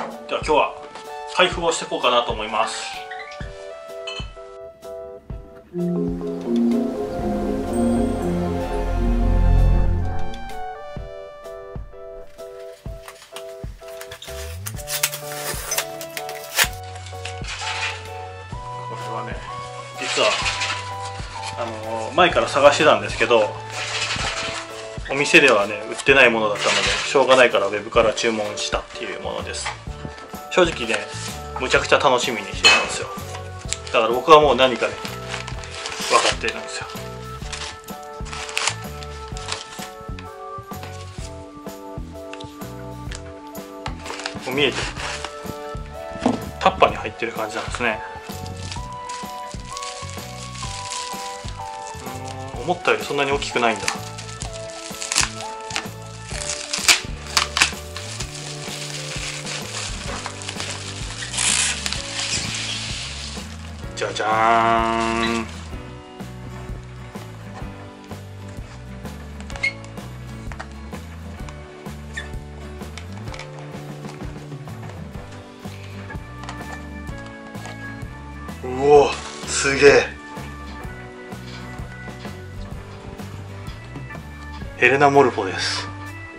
では今日は開封をしていこうかなと思います。これはね、実は前から探してたんですけど、お店ではね売ってないものだったのでしょうがないからウェブから注文したっていうものです。正直ねむちゃくちゃ楽しみにしてたんですよ。だから僕はもう何かね分かってるんですよ。もう見えてる、タッパーに入ってる感じなんですね。思ったよりそんなに大きくないんだ。じゃじゃーん。うお、すげえ。ヘレナ・モルフォです。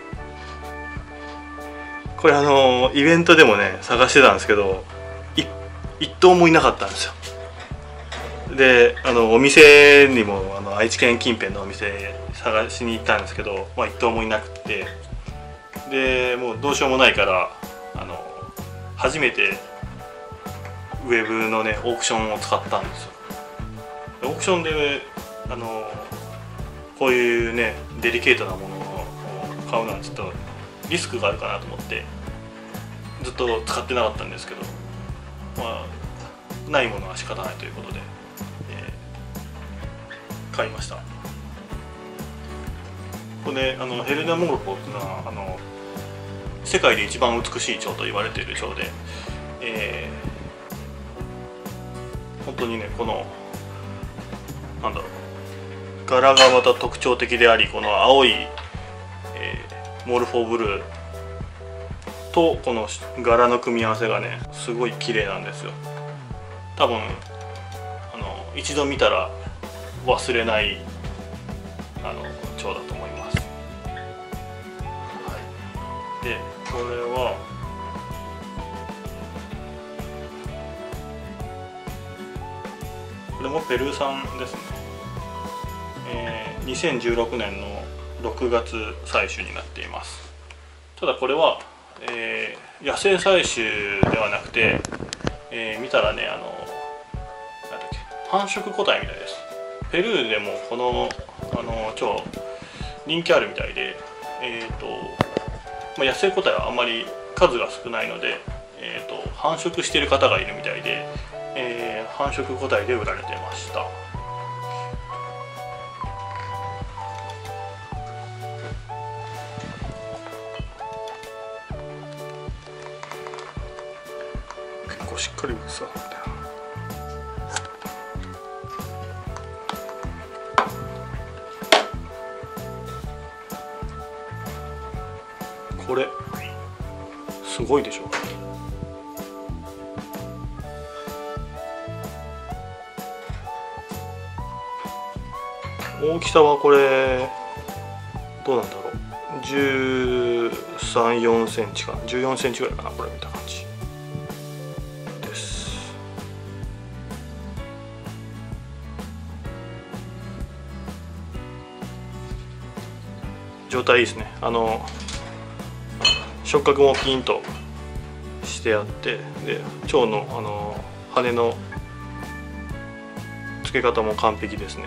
これイベントでもね探してたんですけど一頭もいなかったんですよ。でお店にも愛知県近辺のお店探しに行ったんですけど、一頭もいなくて、でもうどうしようもないから初めてウェブのねオークションを使ったんですよ。オークションでこういうねデリケートなものを買うのはちょっとリスクがあるかなと思ってずっと使ってなかったんですけど、ないものは仕方ないということで、買いました。これヘレナ・モルフォっていうのは世界で一番美しい蝶と言われている蝶で、本当にねこのなんだろう、柄がまた特徴的であり、この青い、モルフォブルーとこの柄の組み合わせがねすごい綺麗なんですよ。多分一度見たら忘れない蝶だと思います。はい、でこれはこれもペルー産ですね。2016年の6月採取になっています。ただこれは、野生採取ではなくて、見たらねなんだっけ、繁殖個体みたいです。ペルーでもこの蝶人気あるみたいで、野生個体はあんまり数が少ないので、繁殖している方がいるみたいで、繁殖個体で売られてました。結構しっかりさこれすごいでしょ。大きさはこれどうなんだろう、13、4センチかな、14センチぐらいかな、これ見た感じです。状態いいですね。触覚もピンとしてあって、で蝶の羽の付け方も完璧ですね。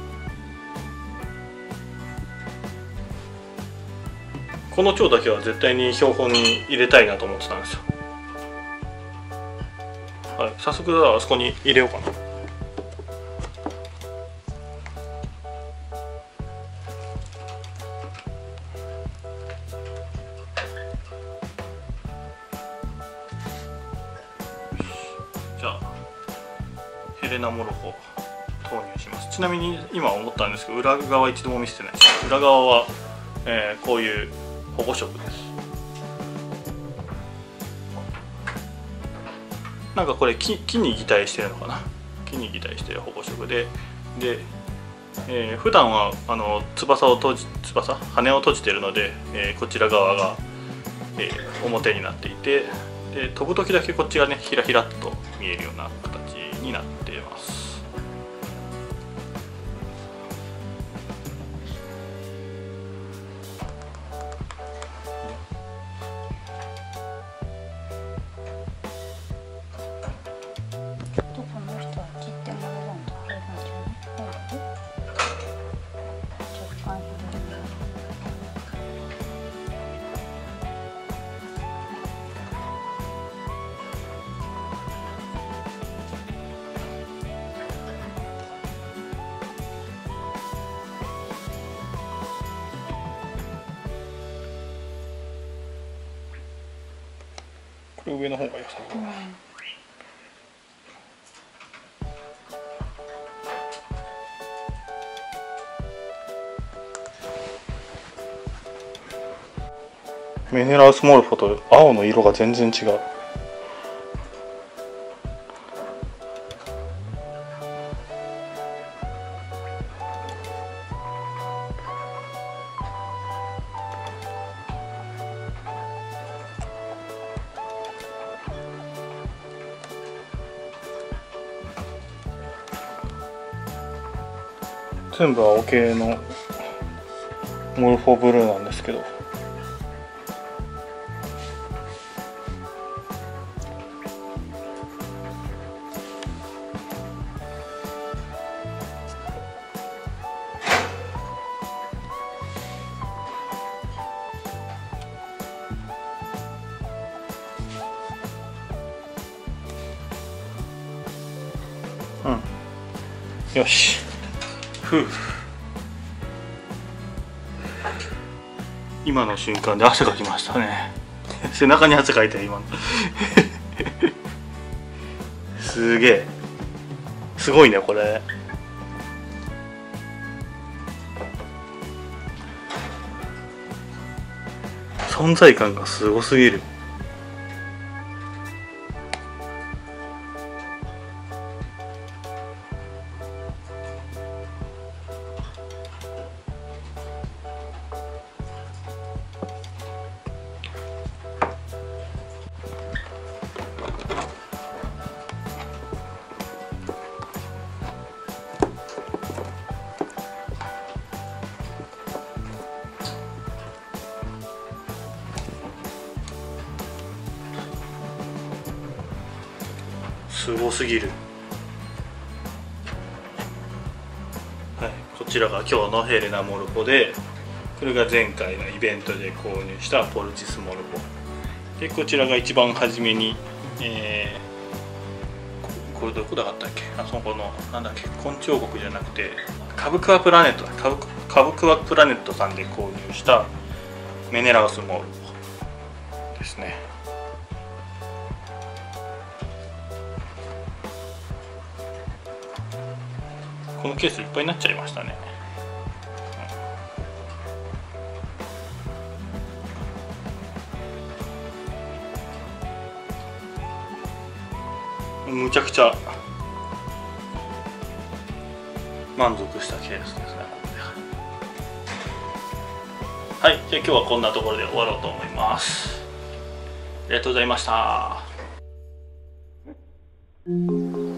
この蝶だけは絶対に標本に入れたいなと思ってたんですよ。はい、早速あそこに入れようかな。じゃあヘレナ・モロコ投入します。ちなみに今思ったんですけど、裏側一度も見せてないです。裏側は、こういう保護色です。 なんかこれ木に擬態してるのかな。木に擬態してる保護色で、普段は翼、羽を閉じてるので、こちら側が、表になっていて、で飛ぶ時だけこっちがねひらひらっと見えるような形になっています。これ上の方が良さそう。メネラウスモルフォと青の色が全然違う。全部青系のモルフォブルーなんですけど、よし。今の瞬間で汗かきましたね。背中に汗かいて今のすげえ、すごいねこれ。存在感がすごすぎる。すごすぎる。はい、こちらが今日のヘレナモルフォで、これが前回のイベントで購入したポルチスモルフォで、こちらが一番初めに、これどこだったっけ、あそこのなんだっけ、昆虫王国じゃなくてカブクワプラネットだ、カブクワプラネットさんで購入したメネラウスモルフォですね。このケースいっぱいになっちゃいましたね。むちゃくちゃ満足したケースですね。はい、じゃあ今日はこんなところで終わろうと思います。ありがとうございました。